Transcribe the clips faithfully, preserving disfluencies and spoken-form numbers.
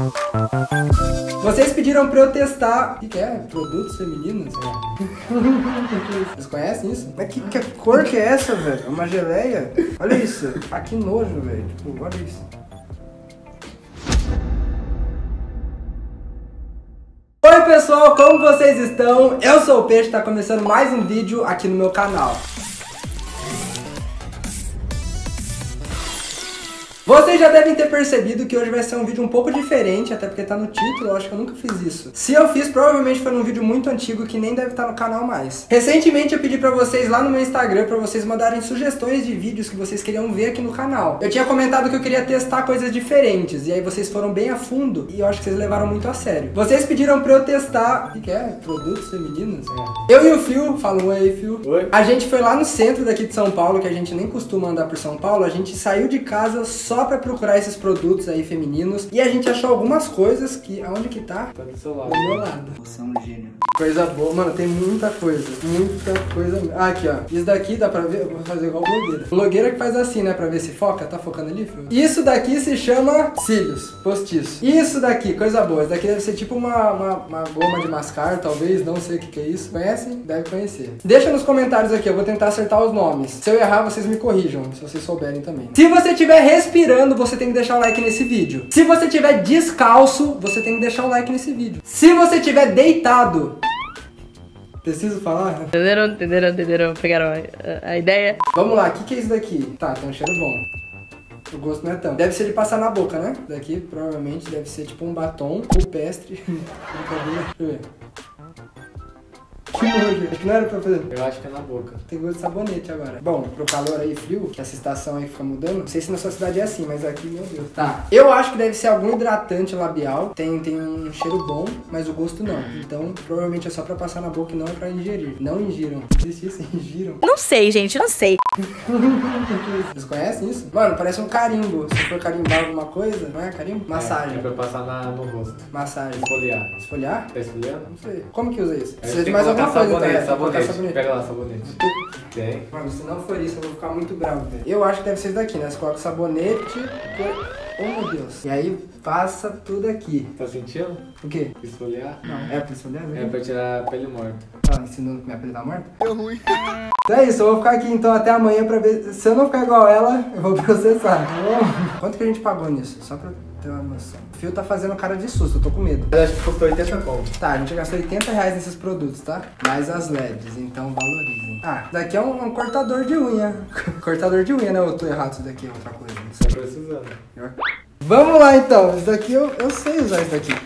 Vocês pediram pra eu testar... O que, que é? Produtos femininos? Vocês conhecem isso? Mas que, que cor que é essa, velho? É uma geleia? Olha isso. Ah, que nojo, velho. Tipo, olha isso. Oi pessoal, como vocês estão? Eu sou o Peixe, tá começando mais um vídeo aqui no meu canal. Vocês já devem ter percebido que hoje vai ser um vídeo um pouco diferente, até porque tá no título, eu acho que eu nunca fiz isso. Se eu fiz, provavelmente foi num vídeo muito antigo que nem deve estar no canal mais. Recentemente eu pedi pra vocês lá no meu Instagram pra vocês mandarem sugestões de vídeos que vocês queriam ver aqui no canal. Eu tinha comentado que eu queria testar coisas diferentes, e aí vocês foram bem a fundo, e eu acho que vocês levaram muito a sério. Vocês pediram pra eu testar... O que, que é? Produtos femininos? É. Eu e o Fio, fala um aí, Fio. Oi. A gente foi lá no centro daqui de São Paulo, que a gente nem costuma andar por São Paulo, a gente saiu de casa só pra procurar esses produtos aí femininos. E a gente achou algumas coisas que... Aonde que tá? Tá do seu lado. Do meu lado. Você é um gênio. Coisa boa. Mano, tem muita coisa. Muita coisa. Ah, aqui, ó. Isso daqui dá pra ver... Eu vou fazer igual blogueira. Blogueira que faz assim, né? Pra ver se foca. Tá focando ali, filho? Isso daqui se chama cílios postiço. Isso daqui, coisa boa. Isso daqui deve ser tipo uma, uma, uma goma de mascar, talvez. Não sei o que que é isso. Conhecem? Deve conhecer. Deixa nos comentários aqui. Eu vou tentar acertar os nomes. Se eu errar, vocês me corrijam. Se vocês souberem também. Se você estiver respirando, você tem que deixar o like nesse vídeo. Se você estiver descalço, você tem que deixar o like nesse vídeo. Se você estiver deitado... Preciso falar? Entenderam, entenderam, entenderam, pegaram a, a ideia. Vamos lá, o que, que é isso daqui? Tá, tem um cheiro bom. O gosto não é tão. Deve ser de passar na boca, né? Isso daqui provavelmente deve ser tipo um batom rupestre. Deixa eu ver. Que nojo, acho que não era pra fazer. Eu acho que é na boca. Tem gosto de sabonete agora. Bom, pro calor aí frio, que essa estação aí fica mudando. Não sei se na sua cidade é assim, mas aqui, meu Deus. Tá. Eu acho que deve ser algum hidratante labial. Tem, tem um cheiro bom, mas o gosto não. Então, provavelmente é só pra passar na boca e não é pra ingerir. Não ingiram. Existe isso? Ingiram? Não sei, gente, não sei. Vocês conhecem isso? Mano, parece um carimbo. Se for carimbar alguma coisa, não é carimbo? Massagem. É, é pra passar na, no rosto. Massagem. Esfoliar. Esfoliar? Tá esfoliando? Não sei. Como que usa isso? Aí Precisa de tem mais que alguma colocar coisa, sabonete, tá? Colocar sabonete. Pega lá, sabonete. Tem. Mano, se não for isso, eu vou ficar muito bravo, velho. Eu acho que deve ser isso daqui, né? Você coloca sabonete... Oh, meu Deus. E aí, passa tudo aqui. Tá sentindo? O quê? Esfoliar? Não. É pra esfoliar, né? É pra tirar a pele morta. Tá ensinando que minha pele tá morta? Deu ruim. Então é isso, eu vou ficar aqui então até amanhã pra ver... Se eu não ficar igual ela, eu vou processar. Quanto que a gente pagou nisso? Só pra ter uma noção. O Fio tá fazendo cara de susto, eu tô com medo. Eu acho que custou oitenta conto. Tá, a gente gastou oitenta reais nesses produtos, tá? Mais as L E Ds, então valorizem. Ah, daqui é um, um cortador de unha. Cortador de unha, né? Eu tô errado, isso daqui é outra coisa. Você tá precisando. Vamos lá então, isso daqui eu, eu sei usar isso daqui.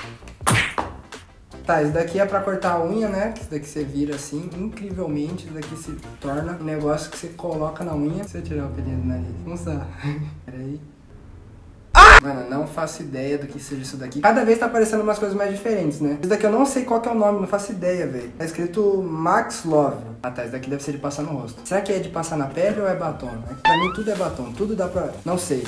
Tá, isso daqui é pra cortar a unha, né? Isso daqui você vira assim, incrivelmente. Isso daqui se torna um negócio que você coloca na unha. Deixa eu tirar o pelinho do nariz. Vamos lá. Peraí. Mano, não faço ideia do que seja isso daqui. Cada vez tá aparecendo umas coisas mais diferentes, né? Isso daqui eu não sei qual que é o nome, não faço ideia, velho. Tá escrito Max Love. Ah tá, isso daqui deve ser de passar no rosto. Será que é de passar na pele ou é batom? É que pra mim tudo é batom, tudo dá pra... Não sei.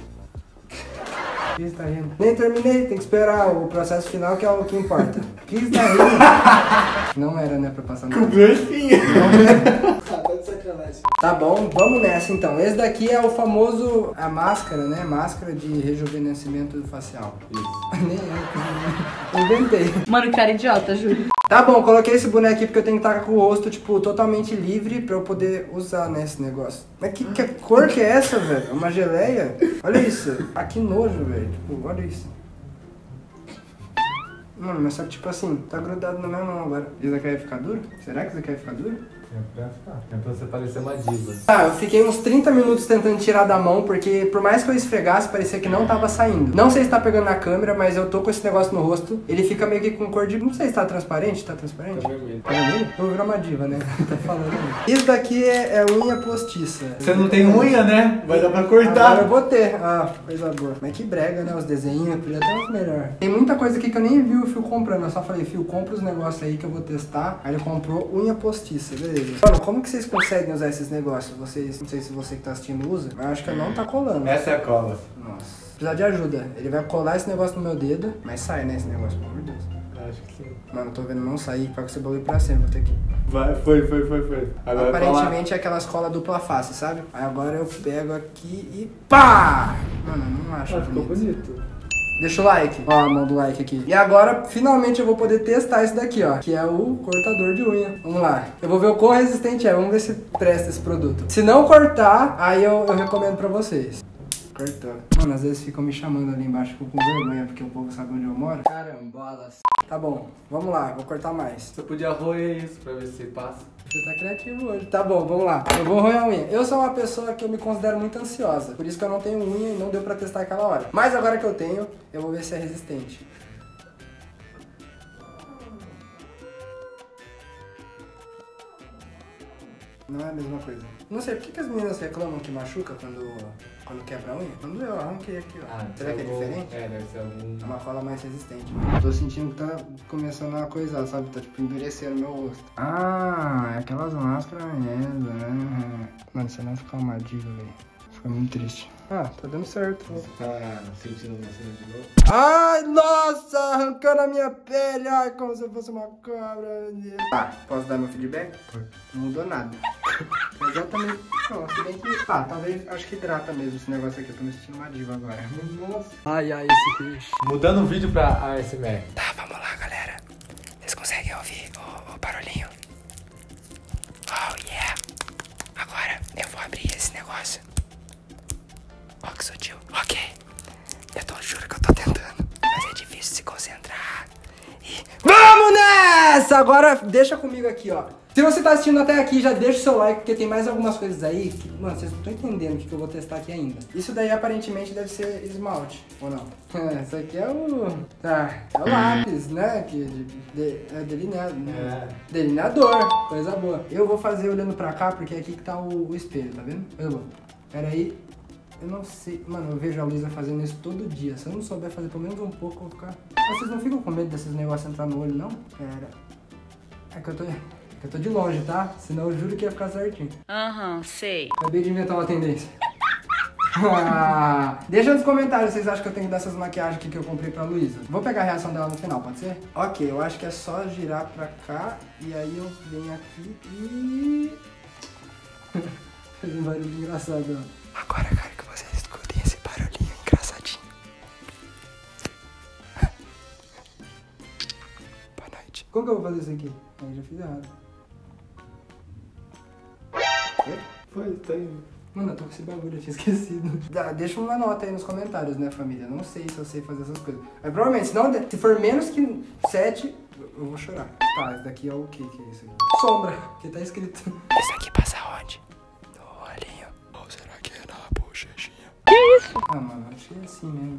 O que você tá rindo? Nem terminei, tem que esperar o processo final que é o que importa. O que você tá rindo? Não era, né, pra passar no rosto. Não era. Tá bom, vamos nessa então. Esse daqui é o famoso, a máscara, né? Máscara de rejuvenescimento facial. Isso. Nem eu inventei. Mano, cara idiota, juro. Tá bom, coloquei esse boneco aqui porque eu tenho que estar com o rosto, tipo, totalmente livre pra eu poder usar, né, esse negócio. Mas que, que cor que é essa, velho? É uma geleia? Olha isso. Ah, que nojo, velho. Tipo, olha isso. Mano, mas só que tipo assim, tá grudado na minha mão agora. Isso daqui vai ficar duro? Será que isso daqui vai ficar duro? É pra ficar. É pra você parecer uma diva. Ah, eu fiquei uns trinta minutos tentando tirar da mão, porque por mais que eu esfregasse, parecia que não tava saindo. Não sei se tá pegando na câmera, mas eu tô com esse negócio no rosto. Ele fica meio que com cor de... Não sei se tá transparente, tá transparente? Tá vermelho. Tá vermelho? Eu vou virar uma diva, né? Tá falando aí. Isso daqui é, é unha postiça. Você não tem unha, né? Vai dar pra cortar. Agora eu vou ter. Ah, coisa boa. Mas que brega, né? Os desenhos, podia ter uns melhor. Tem muita coisa aqui que eu nem vi o Fio comprando. Eu só falei, Fio, compra os negócios aí que eu vou testar. Aí ele comprou unha postiça, beleza. Mano, como que vocês conseguem usar esses negócios? Vocês, não sei se você que tá assistindo usa, mas eu acho que não tá colando. Essa é a cola. Nossa. Precisa de ajuda. Ele vai colar esse negócio no meu dedo, mas sai, né, esse negócio, pelo amor de Deus. Acho que sim. Mano, eu tô vendo não sair, vai com esse bagulho pra sempre, vou ter que... Vai, foi, foi, foi, foi. Agora aparentemente colar... é aquelas colas dupla face, sabe? Aí agora eu pego aqui e pá! Mano, não acho Ah, ficou bonito. bonito. Deixa o like. Ó, a mão do like aqui. E agora, finalmente, eu vou poder testar isso daqui, ó. Que é o cortador de unha. Vamos lá. Eu vou ver o quão resistente é. Vamos ver se presta esse produto. Se não cortar, aí eu, eu recomendo pra vocês. Cortou. Mano, às vezes ficam me chamando ali embaixo, fico com vergonha, porque o povo sabe onde eu moro. Carambolas. Tá bom, vamos lá, vou cortar mais. Você podia roer isso pra ver se passa. Você tá criativo hoje. Tá bom, vamos lá. Eu vou roer a unha. Eu sou uma pessoa que eu me considero muito ansiosa. Por isso que eu não tenho unha e não deu pra testar aquela hora. Mas agora que eu tenho, eu vou ver se é resistente. Não é a mesma coisa. Não sei, por que, que as meninas reclamam que machuca quando, quando quebra a unha? Quando eu arranquei aqui, ó. Ah, Será que é algum... diferente? É, deve ser algum... É uma cola mais resistente. Tô sentindo que tá começando a coisar, sabe? Tá tipo endurecendo meu rosto. Ah, é aquelas máscaras mesmo, né? Mano, você não ficar uma diva, velho. Fica muito triste. Ah, tá dando certo. Você tá sentindo uma cena de novo? Ai, nossa, arrancando a minha pele. Ai, como se eu fosse uma cobra. Tá, posso dar meu feedback? Não mudou nada. Exatamente. Não, se bem que... Ah, talvez, acho que hidrata mesmo esse negócio aqui. Eu tô me sentindo uma diva agora. Nossa. Ai, ai, esse peixe. Mudando o vídeo pra A S M R. Tá, vamos lá, galera. Vocês conseguem ouvir o, o barulhinho? Oh, yeah. Agora eu vou abrir esse negócio. Ó, que sutil. Ok. Eu tô, juro que eu tô tentando. Mas é difícil se concentrar. E... Vamos nessa! Agora deixa comigo aqui, ó. Se você tá assistindo até aqui, já deixa o seu like, porque tem mais algumas coisas aí que, mano, vocês não estão entendendo o que, que eu vou testar aqui ainda. Isso daí aparentemente deve ser esmalte, ou não? É, isso aqui é o... Tá, é o lápis, né? Que de, de, é delineado, né? É. Delineador, coisa boa. Eu vou fazer olhando pra cá, porque é aqui que tá o, o espelho, tá vendo? Eu vou. Pera aí. Eu não sei, mano, eu vejo a Luísa fazendo isso todo dia. Se eu não souber fazer pelo menos um pouco, eu vou ficar... Vocês não ficam com medo desses negócios entrar no olho, não? Pera. É que eu tô... Eu tô de longe, tá? Senão eu juro que ia ficar certinho. Aham, uhum, sei. Acabei de inventar uma tendência. Deixa nos comentários se vocês acham que eu tenho que dar essas maquiagens aqui que eu comprei pra Luísa. Vou pegar a reação dela no final, pode ser? Ok, eu acho que é só girar pra cá. E aí eu venho aqui e... Fez um barulho engraçado, ó. Agora eu quero que vocês escutem esse barulhinho engraçadinho. Boa noite. Como que eu vou fazer isso aqui? Eu já fiz errado. Foi, tá indo. Mano, eu tô com esse bagulho, eu tinha esquecido. Deixa uma nota aí nos comentários, né, família? Eu não sei se eu sei fazer essas coisas. Mas provavelmente, se, não, se for menos que sete, eu vou chorar. Tá, esse daqui é o que que é isso aqui? Sombra, que tá escrito. Isso aqui passa onde? No olhinho. Ou será que é na bochechinha? Que isso? Ah, mano, acho que é assim mesmo.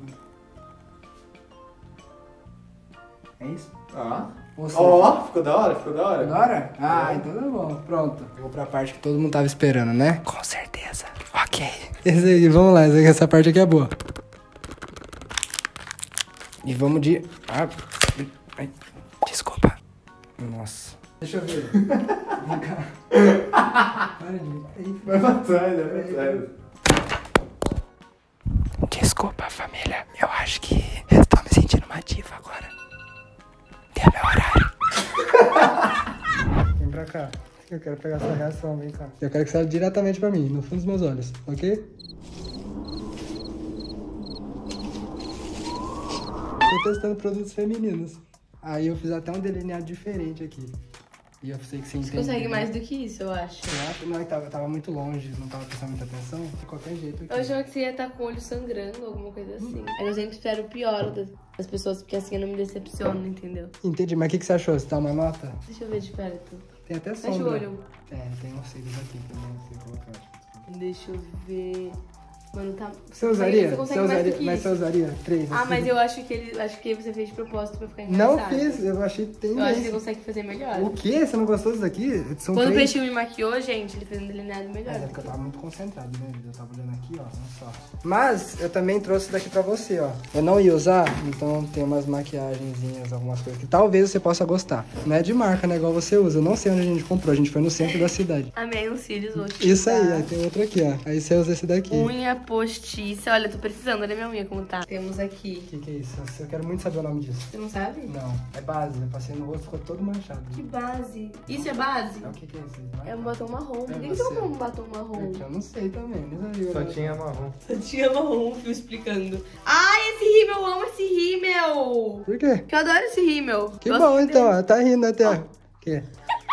É isso? Ah. Ó, oh, ficou da hora, ficou da hora. Da hora? Ah, é. Então tá bom. Pronto. Eu vou pra parte que todo mundo tava esperando, né? Com certeza. Ok. Esse aí, vamos lá. Essa parte aqui é boa. E vamos de... Ah, ai, desculpa. Nossa. Deixa eu ver. Vem cá. Para de... Vai pra trás, vai pra trás. Desculpa, família. Eu acho que eu tô me sentindo uma diva agora. Tem meu horário. Vem pra cá. Eu quero pegar sua reação, vem cá. Eu quero que você olhe diretamente pra mim, no fundo dos meus olhos, ok? Tô testando produtos femininos. Aí eu fiz até um delineado diferente aqui. E eu sei que você entende. Você consegue mais do que isso, eu acho. Eu acho, não, eu tava, eu tava muito longe, não tava prestando muita atenção. De qualquer jeito aqui. Eu achava que você ia estar com o olho sangrando, alguma coisa assim. Aí eu sempre espero o pior das, das pessoas, porque assim eu não me decepciono, entendeu? Entendi, mas o que, que você achou? Você dá uma nota? Deixa eu ver de perto. Tem até sombra. Fecha o olho. É, tem uns cílios aqui também, você colocar. Deixa eu ver... Mano, tá... Você usaria? Você você usaria? Mas isso. você usaria três? Ah, assim? mas eu acho que ele, acho que você fez de propósito pra ficar engraçado. Não fiz, eu achei que tem Eu acho que você consegue fazer melhor. O quê? Você não gostou disso daqui? São Quando o três? Peixinho me maquiou, gente, ele fez um delineado melhor. É, é porque eu tava muito concentrado, né? Eu tava olhando aqui, ó, não só. Mas eu também trouxe daqui pra você, ó. Eu não ia usar, então tem umas maquiagenzinhas, algumas coisas que talvez você possa gostar. Não é de marca, né? Igual você usa. Eu não sei onde a gente comprou, a gente foi no centro da cidade. Amei os cílios, vou te Isso aí, dar. aí tem outro aqui, ó. Aí você usa esse daqui. Unha postiça. Olha, eu tô precisando, olha minha unha como tá. Temos aqui. O que, que é isso? Eu quero muito saber o nome disso. Você não sabe? Não, é base. Eu passei no rosto e ficou todo manchado. Que base? Isso é base? É o que, que é isso? Não É um batom marrom. Por que que você. você comprou um batom marrom? Eu não sei também, nem sabia. Só tinha marrom. Só tinha marrom, um fio explicando. Ai, esse rímel, eu amo esse rímel. Por quê? Porque eu adoro esse rímel. Que Gosto bom, dele. então, ó, tá rindo até. O quê?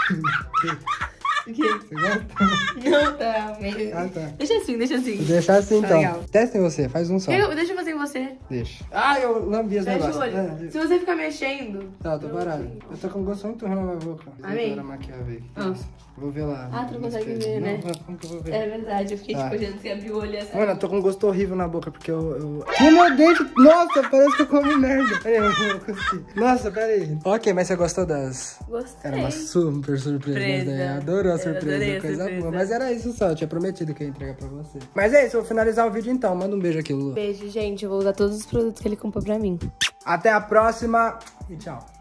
O quê? Você gosta? Não, tá. meio- Ah, tá. Deixa assim, deixa assim. Vou deixar assim, Tá então. legal. Testa em você, faz um só. Eu, deixa eu fazer em você. Deixa. Ah, eu lambi os Fecha o negócios. olho. É, Se você ficar mexendo... Tá, tô parado. Eu tô com um gosto muito ruim na minha boca. Amém. Agora maquiável. Ah. Vou ver lá. Ah, tu não no consegue espelho. ver, né? Não, como que eu vou ver? É verdade, eu fiquei Tá. tipo olhando, você abriu o olho assim. Mano, eu tô com um gosto horrível na boca, porque eu... eu... E meu dente... Nossa, parece que eu comi merda. Peraí, eu vou conseguir. Nossa, peraí. Ok, mas você gostou das... Gostei. Era uma super surpresa, Surpresa. né? Adorou a Eu surpresa, adorei a coisa surpresa. boa. Mas era isso só, eu tinha prometido que eu ia entregar pra você. Mas é isso, eu vou finalizar o vídeo então. Manda um beijo aqui, Lulu. Beijo, gente. Eu vou usar todos os produtos que ele comprou pra mim. Até a próxima e tchau.